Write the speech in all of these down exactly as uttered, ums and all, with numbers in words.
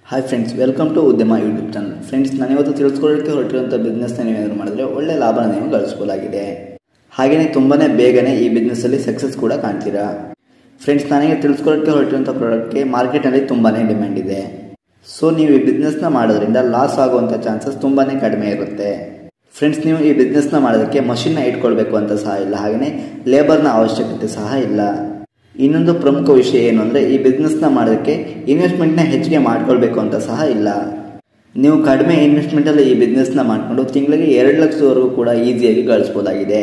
Hi friends, welcome to Udyama YouTube channel. Friends, ನಾನು ಇವತ್ತು ತಿಳಿಸ್ಕೊಳ್ಳೋಕ್ಕೆ ಹೊರಟಿರುವಂಥ ಬಿಸ್ನೆಸ್ನ ನೀವೇನಾದರೂ ಮಾಡಿದ್ರೆ ಒಳ್ಳೆ ಲಾಭನ ನೀವು ಗಳಿಸ್ಬೋದಾಗಿದೆ. ಹಾಗೆಯೇ ತುಂಬಾ ಬೇಗನೆ ಈ ಬಿಸ್ನೆಸ್ಸಲ್ಲಿ ಸಕ್ಸಸ್ ಕೂಡ ಕಾಣ್ತೀರಾ. ಫ್ರೆಂಡ್ಸ್, ನನಗೆ ತಿಳಿಸ್ಕೊಳ್ಳೋಕ್ಕೆ ಹೊರಟಿರುವಂಥ ಪ್ರಾಡಕ್ಟ್ಗೆ ಮಾರ್ಕೆಟ್ನಲ್ಲಿ ತುಂಬಾ ಡಿಮ್ಯಾಂಡ್ ಇದೆ. ಸೊ ನೀವು ಈ ಬಿಸ್ನೆಸ್ನ ಮಾಡೋದ್ರಿಂದ ಲಾಸ್ ಆಗುವಂಥ ಚಾನ್ಸಸ್ ತುಂಬಾ ಕಡಿಮೆ ಇರುತ್ತೆ. ಫ್ರೆಂಡ್ಸ್, ನೀವು ಈ ಬಿಸ್ನೆಸ್ನ ಮಾಡೋದಕ್ಕೆ ಮಷಿನ್ನ ಇಟ್ಕೊಳ್ಬೇಕು ಅಂತ ಸಹ ಇಲ್ಲ, ಹಾಗೆಯೇ ಲೇಬರ್ನ ಅವಶ್ಯಕತೆ ಸಹ ಇಲ್ಲ. ಇನ್ನೊಂದು ಪ್ರಮುಖ ವಿಷಯ ಏನು ಅಂದರೆ, ಈ ಬಿಸ್ನೆಸ್ನ ಮಾಡೋದಕ್ಕೆ ಇನ್ವೆಸ್ಟ್ಮೆಂಟ್ನ ಹೆಚ್ಚಿಗೆ ಮಾಡ್ಕೊಳ್ಬೇಕು ಅಂತ ಸಹ ಇಲ್ಲ. ನೀವು ಕಡಿಮೆ ಇನ್ವೆಸ್ಟ್ಮೆಂಟಲ್ಲಿ ಈ ಬಿಸ್ನೆಸ್ನ ಮಾಡಿಕೊಂಡು ತಿಂಗಳಿಗೆ ಎರಡು ಲಕ್ಷದವರೆಗೂ ಕೂಡ ಈಸಿಯಾಗಿ ಗಳಿಸ್ಬೋದಾಗಿದೆ.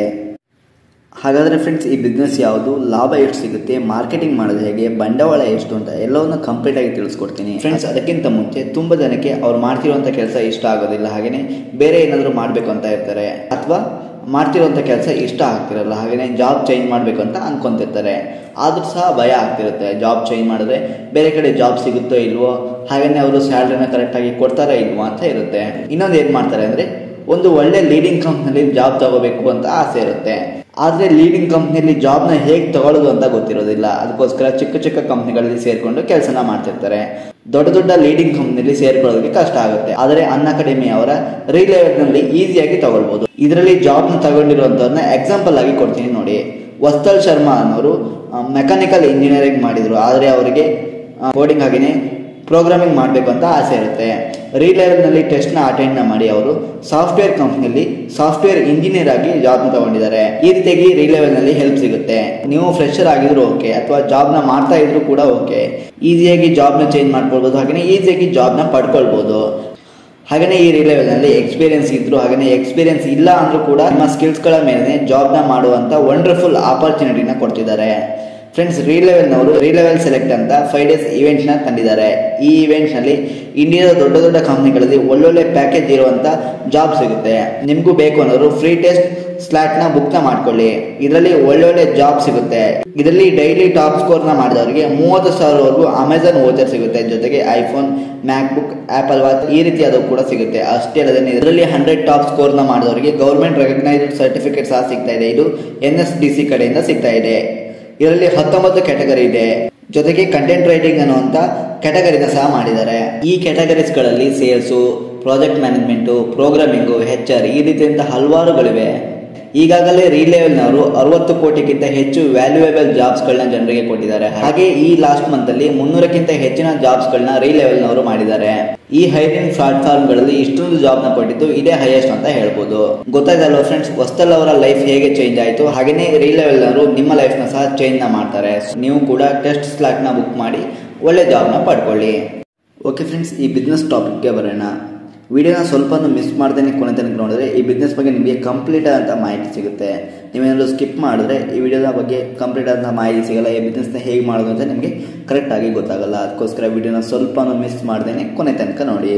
ಹಾಗಾದರೆ ಫ್ರೆಂಡ್ಸ್, ಈ ಬಿಸ್ನೆಸ್ ಯಾವುದು, ಲಾಭ ಎಷ್ಟು ಸಿಗುತ್ತೆ, ಮಾರ್ಕೆಟಿಂಗ್ ಮಾಡೋದು ಹೇಗೆ, ಬಂಡವಾಳ ಎಷ್ಟು ಅಂತ ಎಲ್ಲವನ್ನೂ ಕಂಪ್ಲೀಟಾಗಿ ತಿಳಿಸ್ಕೊಡ್ತೀನಿ. ಫ್ರೆಂಡ್ಸ್, ಅದಕ್ಕಿಂತ ಮುಂಚೆ ತುಂಬ ಜನಕ್ಕೆ ಅವ್ರು ಮಾಡ್ತಿರುವಂಥ ಕೆಲಸ ಇಷ್ಟ ಆಗೋದಿಲ್ಲ, ಹಾಗೆಯೇ ಬೇರೆ ಏನಾದರೂ ಮಾಡಬೇಕು ಅಂತ ಇರ್ತಾರೆ, ಅಥವಾ ಮಾಡ್ತಿರೋಂಥ ಕೆಲಸ ಇಷ್ಟ ಆಗ್ತಿರಲ್ಲ, ಹಾಗೆಯೇ ಜಾಬ್ ಚೇಂಜ್ ಮಾಡಬೇಕು ಅಂತ ಅಂದ್ಕೊತಿರ್ತಾರೆ. ಆದರೂ ಸಹ ಭಯ ಆಗ್ತಿರುತ್ತೆ, ಜಾಬ್ ಚೇಂಜ್ ಮಾಡಿದ್ರೆ ಬೇರೆ ಕಡೆ ಜಾಬ್ ಸಿಗುತ್ತೋ ಇಲ್ವೋ, ಹಾಗೆಯೇ ಅವರು ಸ್ಯಾಲ್ರಿನ ಕರೆಕ್ಟಾಗಿ ಕೊಡ್ತಾರಾ ಇಲ್ವೋ ಅಂತ ಇರುತ್ತೆ. ಇನ್ನೊಂದು ಏನು ಮಾಡ್ತಾರೆ ಅಂದರೆ, ಒಂದು ಒಳ್ಳೆ ಲೀಡಿಂಗ್ ಕಂಪ್ನಿಯಲ್ಲಿ ಜಾಬ್ ತಗೋಬೇಕು ಅಂತ ಆಸೆ ಇರುತ್ತೆ. ಆದರೆ ಲೀಡಿಂಗ್ ಕಂಪ್ನಿಯಲ್ಲಿ ಜಾಬ್ನ ಹೇಗೆ ತಗೊಳ್ಳೋದು ಅಂತ ಗೊತ್ತಿರೋದಿಲ್ಲ. ಅದಕ್ಕೋಸ್ಕರ ಚಿಕ್ಕ ಚಿಕ್ಕ ಕಂಪ್ನಿಗಳಲ್ಲಿ ಸೇರಿಕೊಂಡು ಕೆಲಸನ ಮಾಡ್ತಿರ್ತಾರೆ. ದೊಡ್ಡ ದೊಡ್ಡ ಲೀಡಿಂಗ್ ಕಂಪ್ನಿಯಲ್ಲಿ ಸೇರ್ಕೊಳ್ಳೋದಕ್ಕೆ ಕಷ್ಟ ಆಗುತ್ತೆ. ಆದರೆ ಅನ್ ಅಕಾಡೆಮಿ ಅವರ ರೀಲೆವೆಲ್ನಲ್ಲಿ ಈಸಿಯಾಗಿ ತಗೊಳ್ಬೋದು. ಇದರಲ್ಲಿ ಜಾಬ್ನ ತಗೊಂಡಿರುವಂಥವ್ರನ್ನ ಎಕ್ಸಾಂಪಲ್ ಆಗಿ ಕೊಡ್ತೀನಿ ನೋಡಿ. ವಸ್ತಲ್ ಶರ್ಮಾ ಅನ್ನೋರು ಮೆಕ್ಯಾನಿಕಲ್ ಇಂಜಿನಿಯರಿಂಗ್ ಮಾಡಿದರು, ಆದರೆ ಅವರಿಗೆ ಕೋಡಿಂಗ್ ಹಾಗೆಯೇ ಪ್ರೋಗ್ರಾಮಿಂಗ್ ಮಾಡಬೇಕು ಅಂತ ಆಸೆ ಇರುತ್ತೆ. ರೀಲೆವೆಲ್ನಲ್ಲಿ ಟೆಸ್ಟ್ನ ಅಟೆಂಡ್ನ ಮಾಡಿ ಅವರು ಸಾಫ್ಟ್ವೇರ್ ಕಂಪ್ನಿಯಲ್ಲಿ ಸಾಫ್ಟ್ವೇರ್ ಇಂಜಿನಿಯರ್ ಆಗಿ ಜಾಬ್ನ ತಗೊಂಡಿದ್ದಾರೆ. ಈ ರೀತಿಯಾಗಿ ರೀಲೆವೆಲ್ನಲ್ಲಿ ಹೆಲ್ಪ್ ಸಿಗುತ್ತೆ. ನೀವು ಫ್ರೆಶರ್ ಆಗಿದ್ರು ಓಕೆ, ಅಥವಾ ಜಾಬ್ನ ಮಾಡ್ತಾ ಇದ್ರು ಕೂಡ ಓಕೆ, ಈಸಿಯಾಗಿ ಜಾಬ್ನ ಚೇಂಜ್ ಮಾಡ್ಕೊಳ್ಬೋದು, ಹಾಗೆಯೇ ಈಸಿಯಾಗಿ ಜಾಬ್ನ ಪಡ್ಕೊಳ್ಬೋದು. ಹಾಗೆಯೇ ಈ ರೀಲೆವೆಲ್ನಲ್ಲಿ ಎಕ್ಸ್ಪೀರಿಯನ್ಸ್ ಇದ್ರು, ಹಾಗೆಯೇ ಎಕ್ಸ್ಪೀರಿಯನ್ಸ್ ಇಲ್ಲ ಅಂದ್ರೂ ಕೂಡ ನಿಮ್ಮ ಸ್ಕಿಲ್ಸ್ಗಳ ಮೇಲೆ ಜಾಬ್ನ ಮಾಡುವಂಥ ವಂಡರ್ಫುಲ್ ಆಪರ್ಚುನಿಟಿನ ಕೊಡ್ತಿದ್ದಾರೆ. ಫ್ರೆಂಡ್ಸ್, ರೀಲೆವೆಲ್ನವರು ರೀಲೆವೆಲ್ ಸೆಲೆಕ್ಟ್ ಅಂತ ಫೈವ್ ಡೇಸ್ ಇವೆಂಟ್ನ ತಂದಿದ್ದಾರೆ. ಈ ಇವೆಂಟ್ನಲ್ಲಿ ಇಂಡಿಯಾದ ದೊಡ್ಡ ದೊಡ್ಡ ಕಂಪ್ನಿಗಳಲ್ಲಿ ಒಳ್ಳೊಳ್ಳೆ ಪ್ಯಾಕೇಜ್ ಇರುವಂಥ ಜಾಬ್ ಸಿಗುತ್ತೆ. ನಿಮಗೂ ಬೇಕು ಅನ್ನೋರು ಫ್ರೀ ಟೆಸ್ಟ್ ಸ್ಲಾಟ್ನ ಬುಕ್ನ ಮಾಡ್ಕೊಳ್ಳಿ. ಇದರಲ್ಲಿ ಒಳ್ಳೊಳ್ಳೆ ಜಾಬ್ ಸಿಗುತ್ತೆ. ಇದರಲ್ಲಿ ಡೈಲಿ ಟಾಪ್ ಸ್ಕೋರ್ನ ಮಾಡಿದವರಿಗೆ ಮೂವತ್ತು ಸಾವಿರವರೆಗೂ ಅಮೆಝಾನ್ ವೋಚರ್ ಸಿಗುತ್ತೆ. ಜೊತೆಗೆ iPhone, MacBook, Apple watch ಈ ರೀತಿಯಾದವು ಕೂಡ ಸಿಗುತ್ತೆ. ಅಷ್ಟೇ ಅಲ್ಲದೆ ಇದರಲ್ಲಿ ಹಂಡ್ರೆಡ್ ಟಾಪ್ ಸ್ಕೋರ್ನ ಮಾಡಿದವರಿಗೆ ಗೌರ್ಮೆಂಟ್ ರೆಕಗ್ನೈಸ್ಡ್ ಸರ್ಟಿಫಿಕೇಟ್ ಸಹ ಸಿಗ್ತಾ ಇದೆ. ಇದು ಎನ್ ಎಸ್ ಡಿ ಸಿ ಕಡೆಯಿಂದ ಸಿಗ್ತಾ ಇದೆ. ಇದರಲ್ಲಿ ಹತ್ತೊಂಬತ್ತು ಕ್ಯಾಟಗರಿ ಇದೆ. ಜೊತೆಗೆ ಕಂಟೆಂಟ್ ರೈಟಿಂಗ್ ಅನ್ನುವಂಥ ಕ್ಯಾಟಗರಿನ ಸಹ ಮಾಡಿದ್ದಾರೆ. ಈ ಕ್ಯಾಟಗರೀಸ್ಗಳಲ್ಲಿ sales, project management, programming, H R ಈ ರೀತಿಯಂಥ ಹಲವಾರುಗಳಿವೆ. ಈಗಾಗಲೇ ರೀಲೆವೆಲ್ನವರು ಅರವತ್ತು ಕೋಟಿಗಿಂತ ಹೆಚ್ಚು ವ್ಯಾಲ್ಯೂಯೇಬಲ್ ಜಾಬ್ಸ್ಗಳನ್ನ ಜನರಿಗೆ ಕೊಟ್ಟಿದ್ದಾರೆ. ಹಾಗೆ ಈ ಲಾಸ್ಟ್ ಮಂತ್ ಅಲ್ಲಿ ಮುನ್ನೂರಕ್ಕಿಂತ ಹೆಚ್ಚಿನ ಜಾಬ್ಸ್ಗಳನ್ನ ರೀಲೆವೆಲ್ನವರು ಮಾಡಿದ್ದಾರೆ. ಈ ಹೈರಿಂಗ್ ಪ್ಲಾಟ್ಫಾರ್ಮ್ಗಳಲ್ಲಿ ಇಷ್ಟೊಂದು ಜಾಬ್ನ ಕೊಟ್ಟಿದ್ದು ಇದೇ ಹೈಯೆಸ್ಟ್ ಅಂತ ಹೇಳ್ಬೋದು. ಗೊತ್ತಾಗಲ್ವ ಫ್ರೆಂಡ್ಸ್, ವಸ್ತಲ್ ಅವರ ಲೈಫ್ ಹೇಗೆ ಚೇಂಜ್ ಆಯಿತು, ಹಾಗೆಯೇ ರೀಲೆವೆಲ್ನವರು ನಿಮ್ಮ ಲೈಫ್ನ ಸಹ ಚೇಂಜ್ನ ಮಾಡ್ತಾರೆ. ನೀವು ಕೂಡ ಟೆಸ್ಟ್ ಸ್ಲಾಟ್ನ ಬುಕ್ ಮಾಡಿ ಒಳ್ಳೆ ಜಾಬ್ನ ಪಡ್ಕೊಳ್ಳಿ. ಓಕೆ ಫ್ರೆಂಡ್ಸ್, ಈ ಬಿಸ್ನೆಸ್ ಟಾಪಿಕ್ಗೆ ಬರೋಣ. ವಿಡಿಯೋನ ಸ್ವಲ್ಪ ಮಿಸ್ ಮಾಡ್ದೇನೆ ಕೊನೆ ತನಕ ನೋಡಿದ್ರೆ ಈ ಬಿಸ್ನೆಸ್ ಬಗ್ಗೆ ನಿಮಗೆ ಕಂಪ್ಲೀಟ್ ಆದಂಥ ಮಾಹಿತಿ ಸಿಗುತ್ತೆ. ನೀವೇನಾದರೂ ಸ್ಕಿಪ್ ಮಾಡಿದ್ರೆ ಈ ವಿಡಿಯೋದ ಬಗ್ಗೆ ಕಂಪ್ಲೀಟ್ ಆದಂಥ ಮಾಹಿತಿ ಸಿಗಲ್ಲ. ಈ ಬಿಸ್ನೆಸ್ನ ಹೇಗೆ ಮಾಡೋದು ಅಂತ ನಿಮಗೆ ಕರೆಕ್ಟಾಗಿ ಗೊತ್ತಾಗಲ್ಲ. ಅದಕ್ಕೋಸ್ಕರ ವಿಡಿಯೋನ ಸ್ವಲ್ಪ ಮಿಸ್ ಮಾಡ್ದೇನೆ ಕೊನೆ ತನಕ ನೋಡಿ.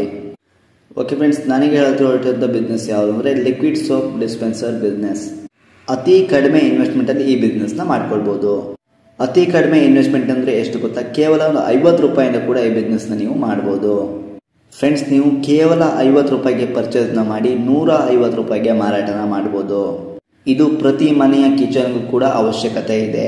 ಓಕೆ ಫ್ರೆಂಡ್ಸ್, ನನಗೆ ಹೇಳ್ತಿರೋಂಥ ಬಿಸ್ನೆಸ್ ಯಾವುದು ಅಂದರೆ ಲಿಕ್ವಿಡ್ ಸೋಪ್ ಡಿಸ್ಪೆನ್ಸರ್ ಬಿಸ್ನೆಸ್. ಅತಿ ಕಡಿಮೆ ಇನ್ವೆಸ್ಟ್ಮೆಂಟಲ್ಲಿ ಈ ಬಿಸ್ನೆಸ್ನ ಮಾಡ್ಕೊಳ್ಬೋದು. ಅತಿ ಕಡಿಮೆ ಇನ್ವೆಸ್ಟ್ಮೆಂಟ್ ಅಂದರೆ ಎಷ್ಟು ಗೊತ್ತಾ? ಕೇವಲ ಒಂದು ಐವತ್ತು ರೂಪಾಯಿಂದ ಕೂಡ ಈ ಬಿಸ್ನೆಸ್ನ ನೀವು ಮಾಡ್ಬೋದು. ಫ್ರೆಂಡ್ಸ್, ನೀವು ಕೇವಲ ಐವತ್ತು ರೂಪಾಯಿಗೆ ಪರ್ಚೇಸ್ನ ಮಾಡಿ ನೂರ ಐವತ್ತು ರೂಪಾಯಿಗೆ ಮಾರಾಟನ ಮಾಡ್ಬೋದು. ಇದು ಪ್ರತಿ ಮನೆಯ ಕಿಚನ್ಗೂ ಕೂಡ ಅವಶ್ಯಕತೆ ಇದೆ.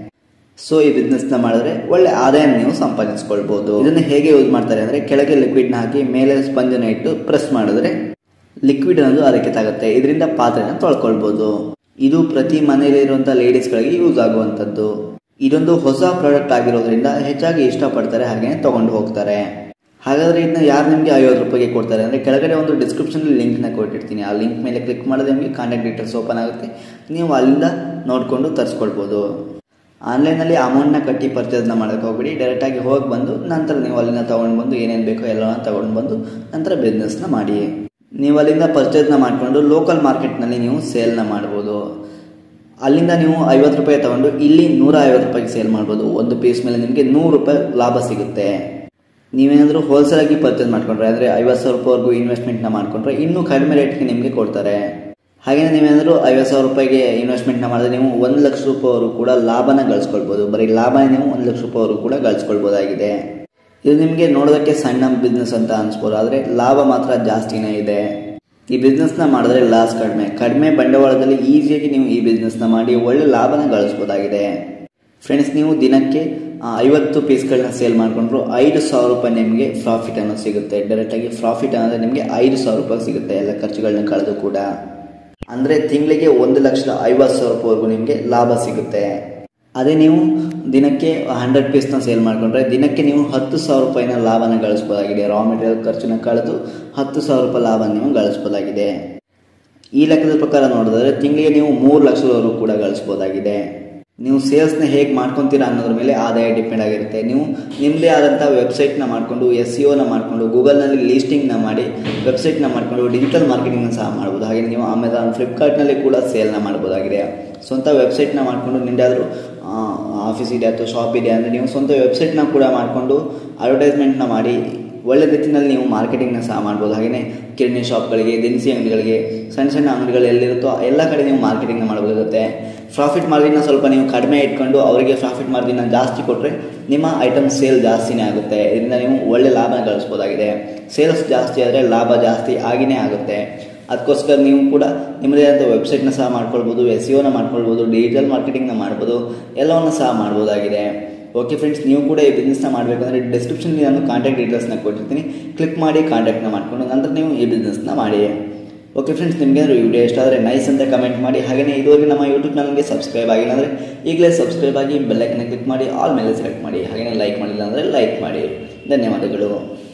ಸೊ ಈ ಬಿಸ್ನೆಸ್ನ ಮಾಡಿದ್ರೆ ಒಳ್ಳೆ ಆದಾಯ ನೀವು ಸಂಪಾದಿಸ್ಕೊಳ್ಬೋದು. ಇದನ್ನು ಹೇಗೆ ಯೂಸ್ ಮಾಡ್ತಾರೆ ಅಂದರೆ, ಕೆಳಗೆ ಲಿಕ್ವಿಡ್ನ ಹಾಕಿ ಮೇಲೆ ಸ್ಪಂಜನ್ನ ಇಟ್ಟು ಪ್ರೆಸ್ ಮಾಡಿದ್ರೆ ಲಿಕ್ವಿಡ್ ಅನ್ನೋದು ಅದಕ್ಕೆ ತಾಗುತ್ತೆ. ಇದರಿಂದ ಪಾತ್ರೆನ ತೊಳ್ಕೊಳ್ಬೋದು. ಇದು ಪ್ರತಿ ಮನೆಯಲ್ಲಿರುವಂಥ ಲೇಡೀಸ್ಗಳಿಗೆ ಯೂಸ್ ಆಗುವಂಥದ್ದು. ಇದೊಂದು ಹೊಸ ಪ್ರಾಡಕ್ಟ್ ಆಗಿರೋದ್ರಿಂದ ಹೆಚ್ಚಾಗಿ ಇಷ್ಟಪಡ್ತಾರೆ, ಹಾಗೆಯೇ ತೊಗೊಂಡು ಹೋಗ್ತಾರೆ. ಹಾಗಾದರೆ ಇದನ್ನ ಯಾರು ನಿಮಗೆ ಐವತ್ತು ರೂಪಾಯಿಗೆ ಕೊಡ್ತಾರೆ ಅಂದರೆ, ಕೆಳಗಡೆ ಒಂದು ಡಿಸ್ಕ್ರಿಪ್ಷನಲ್ಲಿ ಲಿಂಕ್ನ ಕೊಟ್ಟಿರ್ತೀನಿ. ಆ ಲಿಂಕ್ ಮೇಲೆ ಕ್ಲಿಕ್ ಮಾಡಿದ್ರೆ ನಿಮಗೆ ಕಾಂಟ್ಯಾಕ್ಟ್ ಡೀಟೇಲ್ಸ್ ಓಪನ್ ಆಗುತ್ತೆ. ನೀವು ಅಲ್ಲಿಂದ ನೋಡಿಕೊಂಡು ತರಿಸ್ಕೊಳ್ಬೋದು. ಆನ್ಲೈನಲ್ಲಿ ಅಮೌಂಟ್ನ ಕಟ್ಟಿ ಪರ್ಚೇಸ್ನ ಮಾಡೋಕ್ಕೆ ಹೋಗ್ಬಿಡಿ. ಡೈರೆಕ್ಟಾಗಿ ಹೋಗಿ ಬಂದು ನಂತರ ನೀವು ಅಲ್ಲಿಂದ ತೊಗೊಂಡು ಬಂದು ಏನೇನು ಬೇಕೋ ಎಲ್ಲವನ್ನ ತೊಗೊಂಡು ಬಂದು ನಂತರ ಬಿಸ್ನೆಸ್ನ ಮಾಡಿ. ನೀವು ಅಲ್ಲಿಂದ ಪರ್ಚೇಸ್ನ ಮಾಡಿಕೊಂಡು ಲೋಕಲ್ ಮಾರ್ಕೆಟ್ನಲ್ಲಿ ನೀವು ಸೇಲ್ನ ಮಾಡ್ಬೋದು. ಅಲ್ಲಿಂದ ನೀವು ಐವತ್ತು ರೂಪಾಯಿ ತೊಗೊಂಡು ಇಲ್ಲಿ ನೂರ ಐವತ್ತು ರೂಪಾಯಿಗೆ ಸೇಲ್ ಮಾಡ್ಬೋದು. ಒಂದು ಪೀಸ್ ಮೇಲೆ ನಿಮಗೆ ನೂರು ರೂಪಾಯಿ ಲಾಭ ಸಿಗುತ್ತೆ. ನೀವೇನಾದರೂ ಹೋಲ್ಸೇಲ್ ಆಗಿ ಪರ್ಚೇಸ್ ಮಾಡ್ಕೊಂಡ್ರೆ ಅಂದರೆ ಐವತ್ತು ಸಾವಿರ ರೂಪಾಯಿವರೆಗೂ ಇನ್ವೆಸ್ಟ್ಮೆಂಟ್ನ ಮಾಡ್ಕೊಂಡ್ರೆ ಇನ್ನೂ ಕಡಿಮೆ ರೇಟ್ಗೆ ನಿಮಗೆ ಕೊಡ್ತಾರೆ. ಹಾಗೆಯೇ ನೀವೇನಾದರೂ ಐವತ್ತು ಸಾವಿರ ರೂಪಾಯಿಗೆ ಇನ್ವೆಸ್ಟ್ಮೆಂಟ್ನ ಮಾಡಿದ್ರೆ ನೀವು ಒಂದು ಲಕ್ಷ ರೂಪಾಯಿವರೆಗೂ ಕೂಡ ಲಾಭನ ಗಳಿಸ್ಕೊಳ್ಬೋದು. ಬರೀ ಲಾಭನೇ ನೀವು ಒಂದು ಲಕ್ಷ ರೂಪಾಯಿವರೆಗೂ ಕೂಡ ಗಳಿಸ್ಕೊಳ್ಬೋದಾಗಿದೆ. ಇದು ನಿಮಗೆ ನೋಡೋದಕ್ಕೆ ಸಣ್ಣ ಬಿಸ್ನೆಸ್ ಅಂತ ಅನಿಸ್ಬೋದು, ಆದರೆ ಲಾಭ ಮಾತ್ರ ಜಾಸ್ತಿನೇ ಇದೆ. ಈ ಬಿಸ್ನೆಸ್ನ ಮಾಡಿದ್ರೆ ಲಾಸ್ ಕಡಿಮೆ ಕಡಿಮೆ ಬಂಡವಾಳದಲ್ಲಿ ಈಸಿಯಾಗಿ ನೀವು ಈ ಬಿಸ್ನೆಸ್ನ ಮಾಡಿ ಒಳ್ಳೆ ಲಾಭನ ಗಳಿಸ್ಬೋದಾಗಿದೆ. ಫ್ರೆಂಡ್ಸ್, ನೀವು ದಿನಕ್ಕೆ ಐವತ್ತು ಪೀಸ್ಗಳನ್ನ ಸೇಲ್ ಮಾಡಿಕೊಂಡ್ರು ಐದು ಸಾವಿರ ರೂಪಾಯಿ ನಿಮಗೆ ಪ್ರಾಫಿಟ್ ಅನ್ನೋದು ಸಿಗುತ್ತೆ. ಡೈರೆಕ್ಟಾಗಿ ಪ್ರಾಫಿಟ್ ಅಂದರೆ ನಿಮಗೆ ಐದು ಸಾವಿರ ರೂಪಾಯಿ ಸಿಗುತ್ತೆ, ಎಲ್ಲ ಖರ್ಚುಗಳನ್ನ ಕಳೆದು ಕೂಡ. ಅಂದರೆ ತಿಂಗಳಿಗೆ ಒಂದು ಲಕ್ಷದ ಐವತ್ತು ಸಾವಿರ ರೂಪಾಯಿವರೆಗೂ ನಿಮಗೆ ಲಾಭ ಸಿಗುತ್ತೆ. ಅದೇ ನೀವು ದಿನಕ್ಕೆ ಹಂಡ್ರೆಡ್ ಪೀಸ್ನ ಸೇಲ್ ಮಾಡಿಕೊಂಡ್ರೆ ದಿನಕ್ಕೆ ನೀವು ಹತ್ತು ಸಾವಿರ ರೂಪಾಯಿನ ಲಾಭನ ಗಳಿಸ್ಬೋದಾಗಿದೆ. ರಾ ಮೆಟೀರಿಯಲ್ ಖರ್ಚನ್ನ ಕಳೆದು ಹತ್ತು ಸಾವಿರ ರೂಪಾಯಿ ಲಾಭ ನೀವು ಗಳಿಸ್ಬೋದಾಗಿದೆ. ಈ ಲೆಕ್ಕದ ಪ್ರಕಾರ ನೋಡಿದ್ರೆ ತಿಂಗಳಿಗೆ ನೀವು ಮೂರು ಲಕ್ಷದವರೆಗೂ ಕೂಡ ಗಳಿಸ್ಬೋದಾಗಿದೆ. ನೀವು ಸೇಲ್ಸ್ನ ಹೇಗೆ ಮಾಡ್ಕೊತೀರಾ ಅನ್ನೋದ್ರ ಮೇಲೆ ಆದಾಯ ಡಿಪೆಂಡ್ ಆಗಿರುತ್ತೆ. ನೀವು ನಿಮ್ಮದೇ ಆದಂಥ ವೆಬ್ಸೈಟ್ನ ಮಾಡಿಕೊಂಡು ಎಸ್ ಸಿ ಒನ ಮಾಡಿಕೊಂಡು ಗೂಗಲ್ನಲ್ಲಿ ಲೀಸ್ಟಿಂಗ್ನ ಮಾಡಿ ವೆಬ್ಸೈಟ್ನ ಮಾಡಿಕೊಂಡು ಡಿಜಿಟಲ್ ಮಾರ್ಕೆಟಿಂಗ್ನ ಸಹ ಮಾಡ್ಬೋದು. ಹಾಗೆ ನೀವು ಅಮೆಝಾನ್, ಫ್ಲಿಪ್ಕಾರ್ಟ್ನಲ್ಲಿ ಕೂಡ ಸೇಲ್ನ ಮಾಡ್ಬೋದಾಗಿದೆ. ಸ್ವಂತ ವೆಬ್ಸೈಟ್ನ ಮಾಡಿಕೊಂಡು ನಿಮ್ಮದಾದರೂ ಆಫೀಸ್ ಇದೆ ಅಥವಾ ಶಾಪ್ ಇದೆ ಅಂದರೆ ನೀವು ಸ್ವಂತ ವೆಬ್ಸೈಟ್ನ ಕೂಡ ಮಾಡಿಕೊಂಡು ಅಡ್ವರ್ಟೈಸ್ಮೆಂಟ್ನ ಮಾಡಿ ಒಳ್ಳೆ ರೀತಿಯಲ್ಲಿ ನೀವು ಮಾರ್ಕೆಟಿಂಗ್ನ ಸಹ ಮಾಡ್ಬೋದು. ಹಾಗೆಯೇ ಕಿರಾಣಿ ಶಾಪ್ಗಳಿಗೆ, ದಿನಸಿ ಅಂಗಡಿಗಳಿಗೆ, ಸಣ್ಣ ಸಣ್ಣ ಅಂಗಡಿಗಳು ಎಲ್ಲಿರುತ್ತೋ ಎಲ್ಲ ಕಡೆ ನೀವು ಮಾರ್ಕೆಟಿಂಗ್ನ ಮಾಡಬೇಕಾಗುತ್ತೆ. ಪ್ರಾಫಿಟ್ ಮಾರ್ಜಿನ್ನ ಸ್ವಲ್ಪ ನೀವು ಕಡಿಮೆ ಇಟ್ಕೊಂಡು ಅವರಿಗೆ ಪ್ರಾಫಿಟ್ ಮಾರ್ಜಿನ್ನ ಜಾಸ್ತಿ ಕೊಟ್ಟರೆ ನಿಮ್ಮ ಐಟಮ್ ಸೇಲ್ ಜಾಸ್ತಿನೇ ಆಗುತ್ತೆ. ಇದರಿಂದ ನೀವು ಒಳ್ಳೆ ಲಾಭನ ಗಳಿಸ್ಬೋದಾಗಿದೆ. ಸೇಲ್ಸ್ ಜಾಸ್ತಿ ಆದರೆ ಲಾಭ ಜಾಸ್ತಿ ಆಗಿನೇ ಆಗುತ್ತೆ. ಅದಕ್ಕೋಸ್ಕರ ನೀವು ಕೂಡ ನಿಮ್ಮದೇ ಆದ ವೆಬ್ಸೈಟ್ನ ಸಹ ಮಾಡ್ಕೊಳ್ಬೋದು, ಎಸ್ ಸಿ ಒನ ಮಾಡ್ಕೊಳ್ಬೋದು, ಡಿಜಿಟಲ್ ಮಾರ್ಕೆಟಿಂಗ್ನ ಮಾಡ್ಬೋದು, ಎಲ್ಲವನ್ನು ಸಹ ಮಾಡ್ಬೋದಾಗಿದೆ. ಓಕೆ ಫ್ರೆಂಡ್ಸ್, ನೀವು ಕೂಡ ಈ ಬಿಸ್ನೆಸ್ನ ಮಾಡಬೇಕಂದ್ರೆ ಡಿಸ್ಕ್ರಿಪ್ಷನ್ಗೆ ನಾನು ಕಾಂಟ್ಯಾಕ್ಟ್ ಡೀಟೇಲ್ಸ್ನ ಕೊಟ್ಟಿರ್ತೀನಿ. ಕ್ಲಿಕ್ ಮಾಡಿ ಕಾಂಟ್ಯಾಕ್ಟ್ನ ಮಾಡ್ಕೊಂಡು ನಂತರ ನೀವು ಈ ಬಿಸ್ನೆಸ್ನ ಮಾಡಿ. ಓಕೆ ಫ್ರೆಂಡ್ಸ್, ನಿಮಗೇನಾದ್ರು ಈ ವಿಡಿಯೋ ಇಷ್ಟ ಆದರೆ ನೈಸ್ ಅಂತ ಕಮೆಂಟ್ ಮಾಡಿ. ಹಾಗೆಯೇ ಇದುವರೆಗೆ ನಮ್ಮ ಯೂಟ್ಯೂಬ್ ಚಾನಲ್ಗೆ ಸಬ್ಸ್ಕ್ರೈಬ್ ಆಗಿಲ್ಲ ಅಂದರೆ ಈಗಲೇ ಸಬ್ಸ್ಕ್ರೈಬ್ ಆಗಿ ಬೆಲ್ ಐಕನ್ನ ಕ್ಲಿಕ್ ಮಾಡಿ ಆಲ್ ಮೇಲೆ ಸೆಲೆಕ್ಟ್ ಮಾಡಿ. ಹಾಗೆಯೇ ಲೈಕ್ ಮಾಡಿಲ್ಲ ಅಂದರೆ ಲೈಕ್ ಮಾಡಿ. ಧನ್ಯವಾದಗಳು.